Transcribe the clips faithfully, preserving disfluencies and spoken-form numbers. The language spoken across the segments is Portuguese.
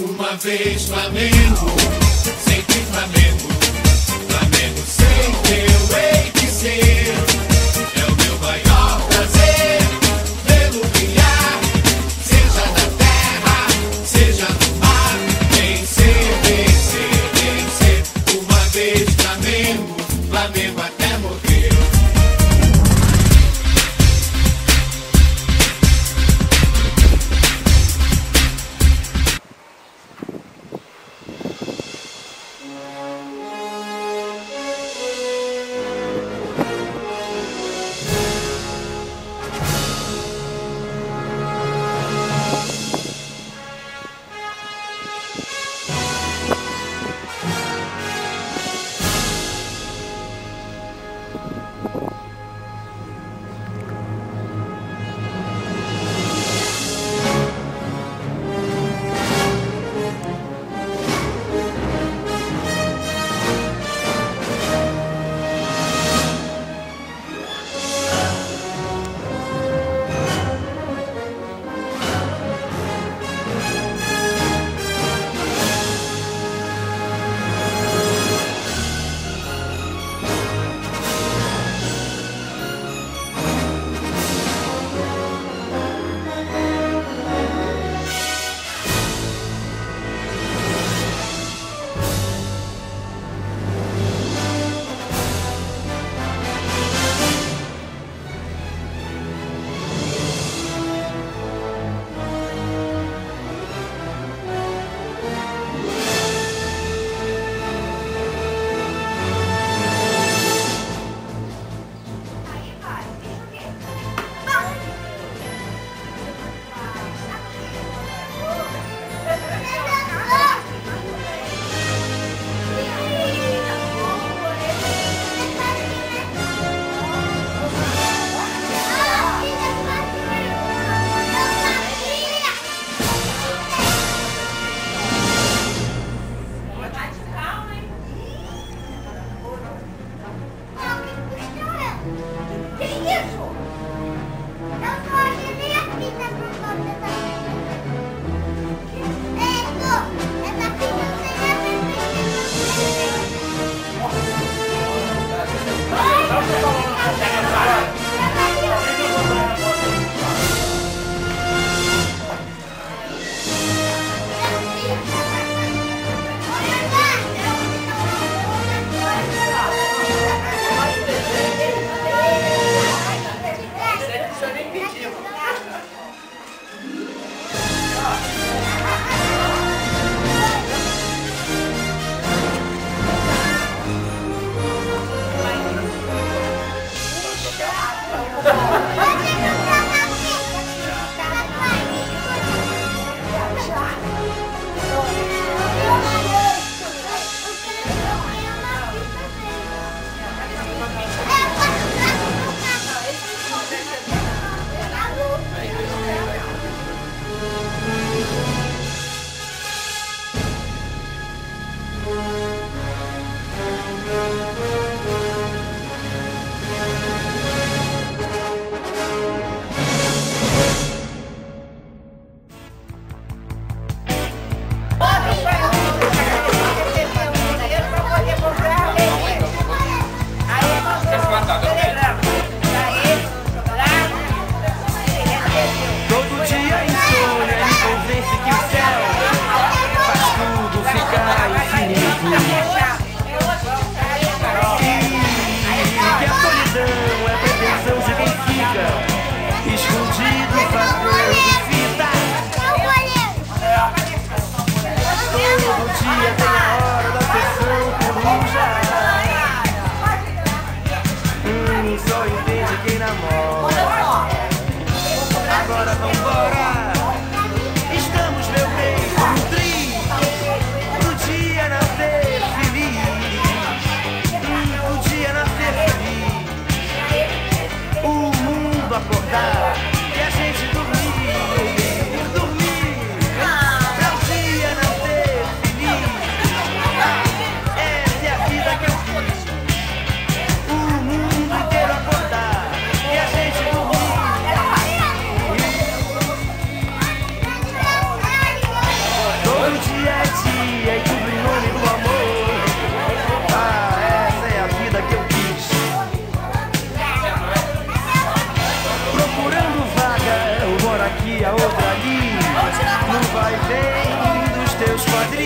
Uma vez Flamengo, sempre Flamengo. Flamengo sempre eu hei de ser. É o meu maior prazer vê-lo brilhar, seja na terra, seja no mar. Vencer, vencer, vencer. Uma vez Flamengo, Flamengo até morrer.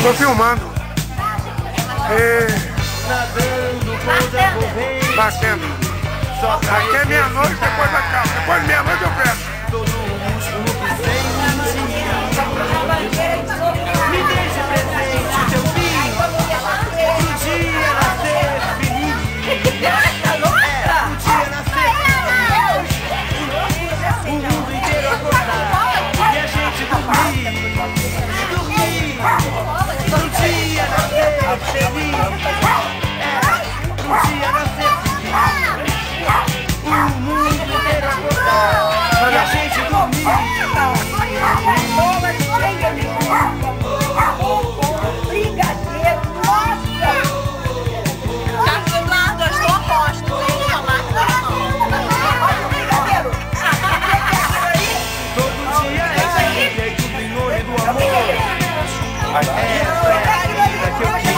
Tô filmando. E... Batendo. Aqui é meia-noite, depois acaba. Depois de meia-noite eu fecho. Me deixe presente o teu fim. Um dia nascer feliz. É, um dia nascer feliz. O mundo inteiro acordar e a gente dormir. Dormir. Um dia nascer feliz. É, um dia nascer feliz. O mundo inteiro acordar e a gente dormir. Brigadeiro, nossa! Tá filmando, eu estou aposto, hein? Olha o brigadeiro! Todo dia é dia e tudo em nome do amor. Essa é a vida que eu quis.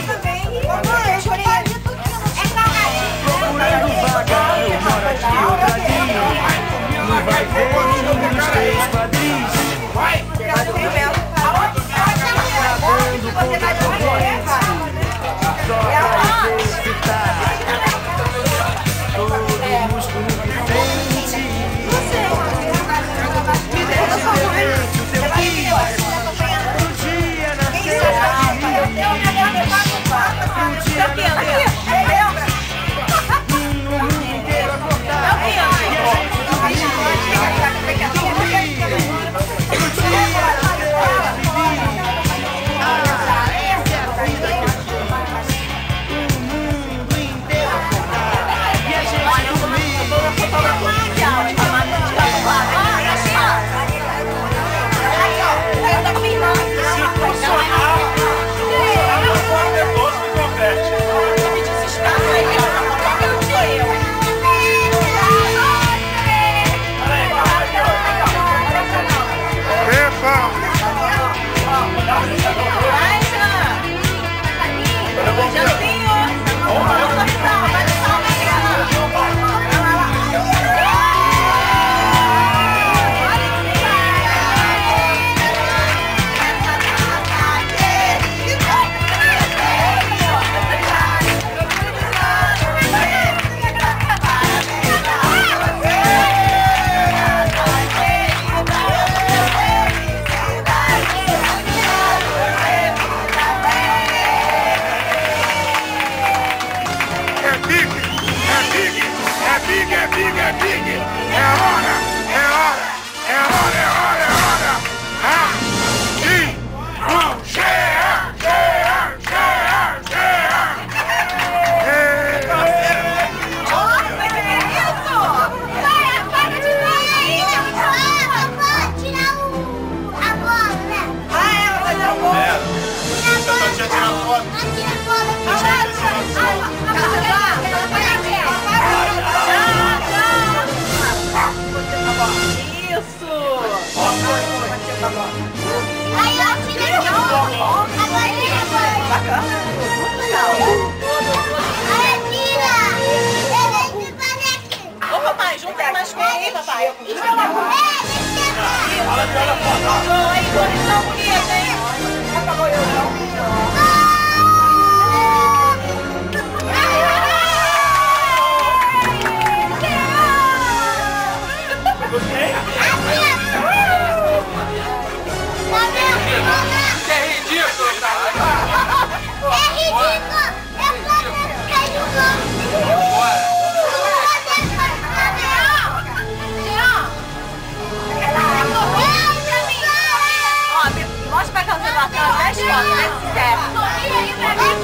Procurando vaga, eu moro aqui outra linha. Não vai ver nos teus quadris. Gravando com a corrente. Só pra exercitar todo o músculo que sente. Me deixe presente o teu filho. Um dia nascer feliz. Um dia nascer no mundo inteiro acordar e a gente dormir. Um dia nascer feliz. Ah, essa é a vida que eu quis. O mundo inteiro acordar e a gente dormir. Mostra pra cancelar atrás, dez fotos, dez certo.